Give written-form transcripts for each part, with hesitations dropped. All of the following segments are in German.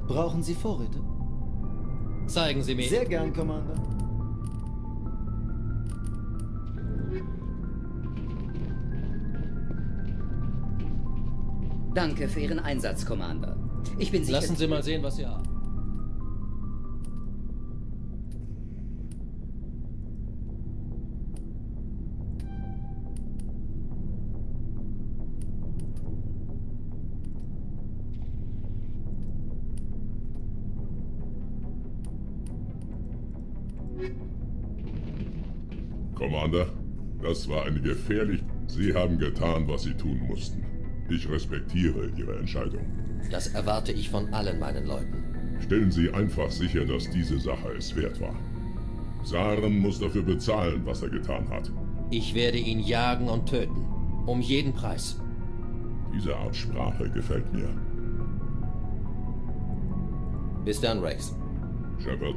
Brauchen Sie Vorräte? Zeigen Sie mir. Sehr gern, Commander. Danke für Ihren Einsatz, Commander. Ich bin sicher... Lassen Sie mal sehen, was Sie haben. Commander, das war eine gefährlich... Sie haben getan, was Sie tun mussten. Ich respektiere Ihre Entscheidung. Das erwarte ich von allen meinen Leuten. Stellen Sie einfach sicher, dass diese Sache es wert war. Saren muss dafür bezahlen, was er getan hat. Ich werde ihn jagen und töten. Um jeden Preis. Diese Art Sprache gefällt mir. Bis dann, Rex. Shepard.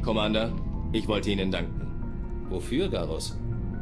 Commander, ich wollte Ihnen danken. Wofür, Garrus?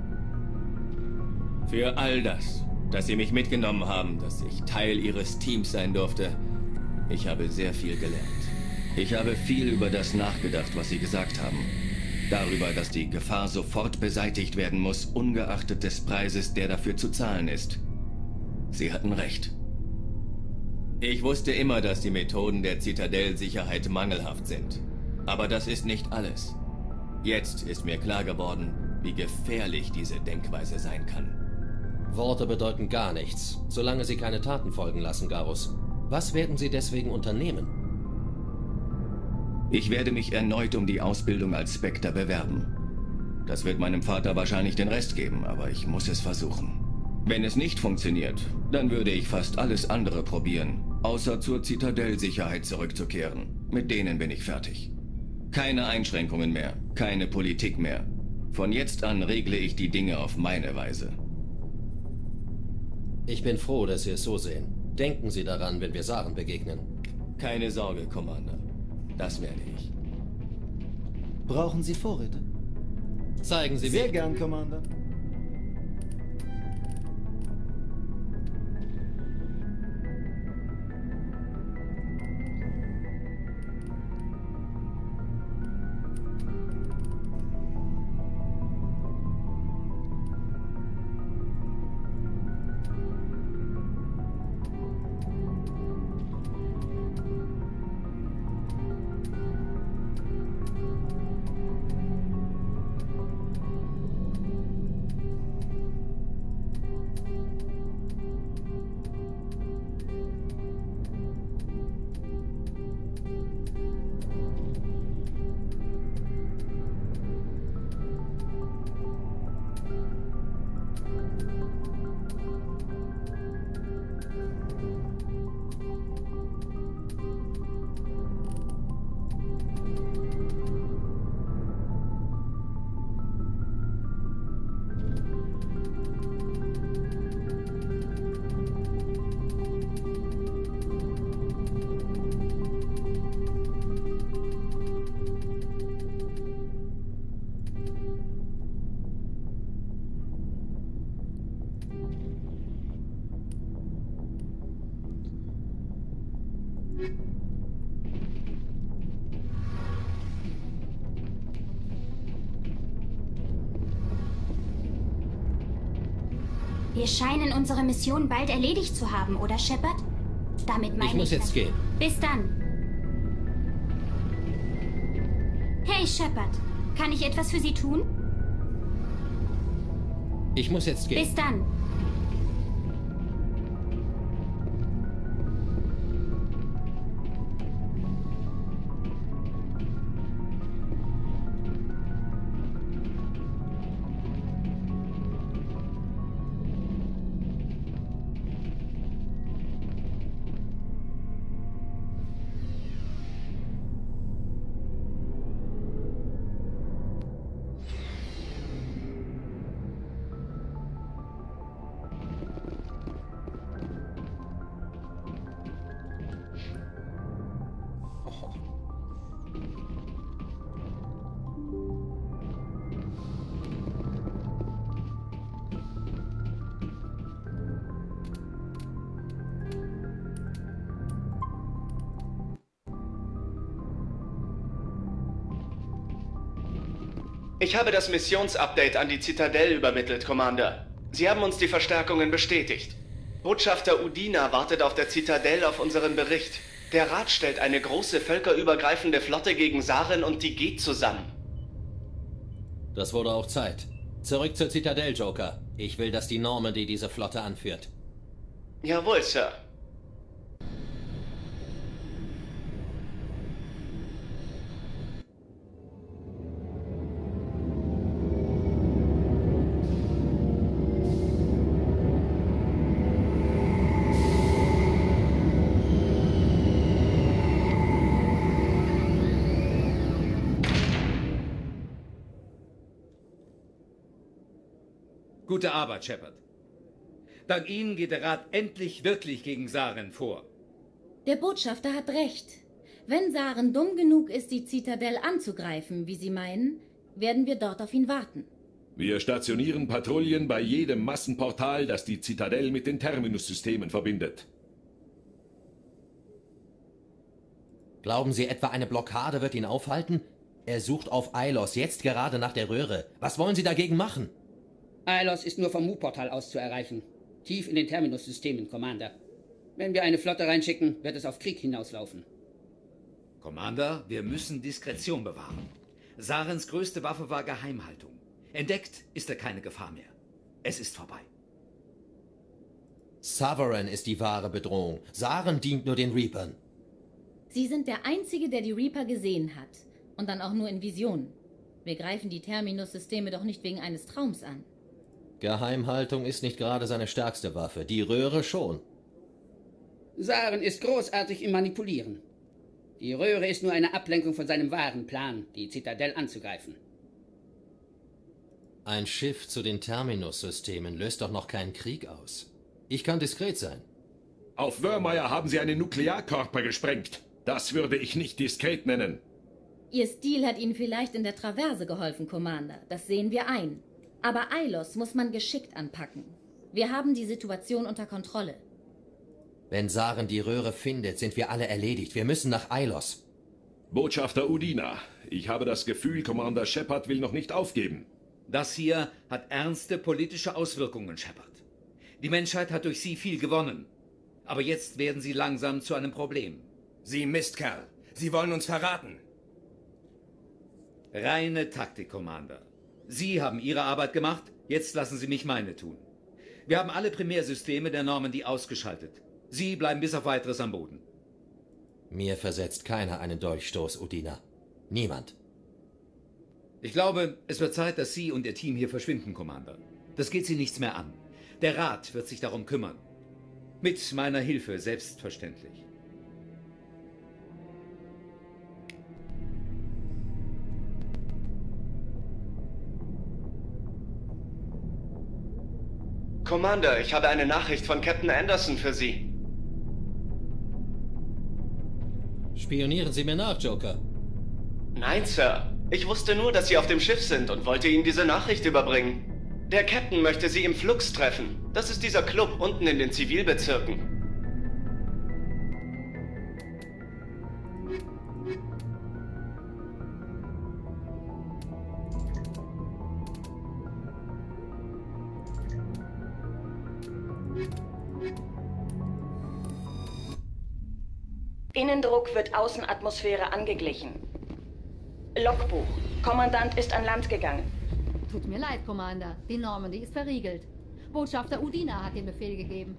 Für all das, dass Sie mich mitgenommen haben, dass ich Teil Ihres Teams sein durfte. Ich habe sehr viel gelernt. Ich habe viel über das nachgedacht, was Sie gesagt haben. Darüber, dass die Gefahr sofort beseitigt werden muss, ungeachtet des Preises, der dafür zu zahlen ist. Sie hatten recht. Ich wusste immer, dass die Methoden der Zitadell-Sicherheit mangelhaft sind. Aber das ist nicht alles. Jetzt ist mir klar geworden, wie gefährlich diese Denkweise sein kann. Worte bedeuten gar nichts, solange sie keine Taten folgen lassen, Garrus. Was werden Sie deswegen unternehmen? Ich werde mich erneut um die Ausbildung als Spectre bewerben. Das wird meinem Vater wahrscheinlich den Rest geben, aber ich muss es versuchen. Wenn es nicht funktioniert, dann würde ich fast alles andere probieren, außer zur Zitadell-Sicherheit zurückzukehren. Mit denen bin ich fertig. Keine Einschränkungen mehr, keine Politik mehr. Von jetzt an regle ich die Dinge auf meine Weise. Ich bin froh, dass Sie es so sehen. Denken Sie daran, wenn wir Saren begegnen. Keine Sorge, Commander. Das werde ich. Brauchen Sie Vorräte? Zeigen Sie Sehr mir. gern, Commander. Wir scheinen unsere Mission bald erledigt zu haben, oder Shepard? Damit meine Ich muss jetzt gehen. Bis dann. Hey, Shepard. Kann ich etwas für Sie tun? Ich muss jetzt gehen. Bis dann. Ich habe das Missionsupdate an die Zitadelle übermittelt, Commander. Sie haben uns die Verstärkungen bestätigt. Botschafter Udina wartet auf der Zitadelle auf unseren Bericht. Der Rat stellt eine große völkerübergreifende Flotte gegen Saren und die geht zusammen. Das wurde auch Zeit. Zurück zur Zitadelle, Joker. Ich will, dass die Normandy diese Flotte anführt. Jawohl, Sir. Gute Arbeit, Shepard. Dank Ihnen geht der Rat endlich wirklich gegen Saren vor. Der Botschafter hat recht. Wenn Saren dumm genug ist, die Zitadelle anzugreifen, wie Sie meinen, werden wir dort auf ihn warten. Wir stationieren Patrouillen bei jedem Massenportal, das die Zitadelle mit den Terminus-Systemen verbindet. Glauben Sie etwa, eine Blockade wird ihn aufhalten? Er sucht auf Ilos jetzt gerade nach der Röhre. Was wollen Sie dagegen machen? Ilos ist nur vom Mu-Portal aus zu erreichen. Tief in den Terminus-Systemen, Commander. Wenn wir eine Flotte reinschicken, wird es auf Krieg hinauslaufen. Commander, wir müssen Diskretion bewahren. Sarens größte Waffe war Geheimhaltung. Entdeckt ist er keine Gefahr mehr. Es ist vorbei. Sovereign ist die wahre Bedrohung. Saren dient nur den Reapern. Sie sind der Einzige, der die Reaper gesehen hat. Und dann auch nur in Visionen. Wir greifen die Terminus-Systeme doch nicht wegen eines Traums an. Geheimhaltung ist nicht gerade seine stärkste Waffe. Die Röhre schon. Saren ist großartig im Manipulieren. Die Röhre ist nur eine Ablenkung von seinem wahren Plan, die Zitadelle anzugreifen. Ein Schiff zu den Terminus-Systemen löst doch noch keinen Krieg aus. Ich kann diskret sein. Auf Wörmeier haben sie einen Nuklearkörper gesprengt. Das würde ich nicht diskret nennen. Ihr Stil hat Ihnen vielleicht in der Traverse geholfen, Commander. Das sehen wir ein. Aber Ilos muss man geschickt anpacken. Wir haben die Situation unter Kontrolle. Wenn Saren die Röhre findet, sind wir alle erledigt. Wir müssen nach Ilos. Botschafter Udina, ich habe das Gefühl, Commander Shepard will noch nicht aufgeben. Das hier hat ernste politische Auswirkungen, Shepard. Die Menschheit hat durch Sie viel gewonnen. Aber jetzt werden Sie langsam zu einem Problem. Sie Mistkerl. Sie wollen uns verraten. Reine Taktik, Commander. Sie haben Ihre Arbeit gemacht, jetzt lassen Sie mich meine tun. Wir haben alle Primärsysteme der Normandy ausgeschaltet. Sie bleiben bis auf Weiteres am Boden. Mir versetzt keiner einen Dolchstoß, Udina. Niemand. Ich glaube, es wird Zeit, dass Sie und Ihr Team hier verschwinden, Commander. Das geht Sie nichts mehr an. Der Rat wird sich darum kümmern. Mit meiner Hilfe, selbstverständlich. Commander, ich habe eine Nachricht von Captain Anderson für Sie. Spionieren Sie mir nach, Joker? Nein, Sir. Ich wusste nur, dass Sie auf dem Schiff sind und wollte Ihnen diese Nachricht überbringen. Der Captain möchte Sie im Flux treffen. Das ist dieser Club unten in den Zivilbezirken. Innendruck wird Außenatmosphäre angeglichen. Logbuch. Kommandant ist an Land gegangen. Tut mir leid, Commander. Die Normandy ist verriegelt. Botschafter Udina hat den Befehl gegeben.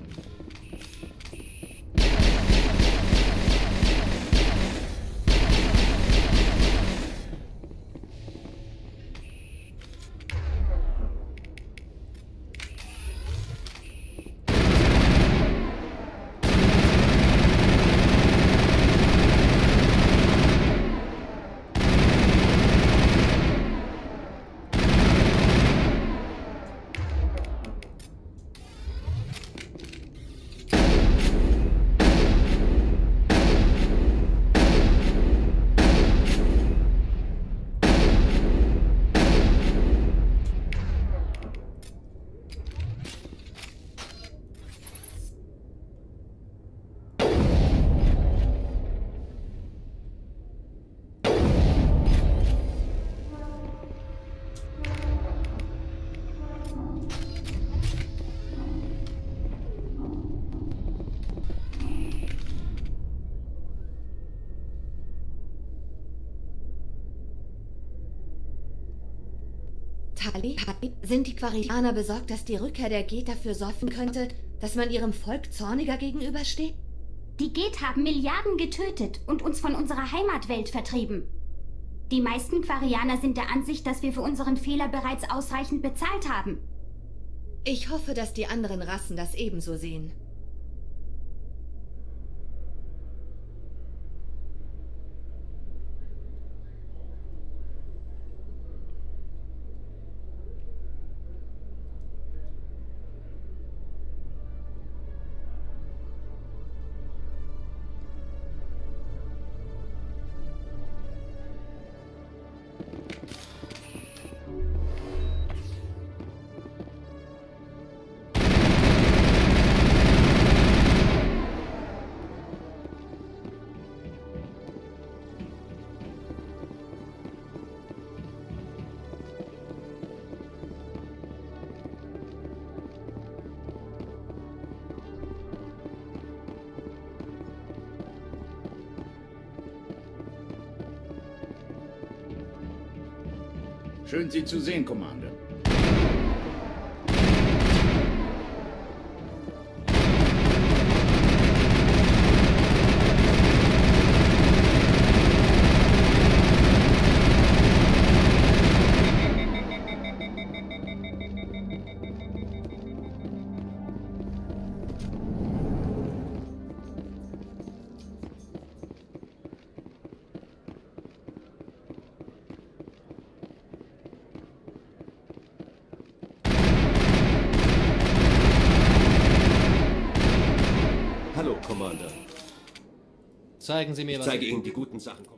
Tali, sind die Quarianer besorgt, dass die Rückkehr der Geth dafür sorgen könnte, dass man ihrem Volk zorniger gegenübersteht? Die Geth haben Milliarden getötet und uns von unserer Heimatwelt vertrieben. Die meisten Quarianer sind der Ansicht, dass wir für unseren Fehler bereits ausreichend bezahlt haben. Ich hoffe, dass die anderen Rassen das ebenso sehen. Schön, Sie zu sehen, Commander. Hallo, Commander. Zeigen Sie mir, Ich was... zeige Ihnen die guten Sachen.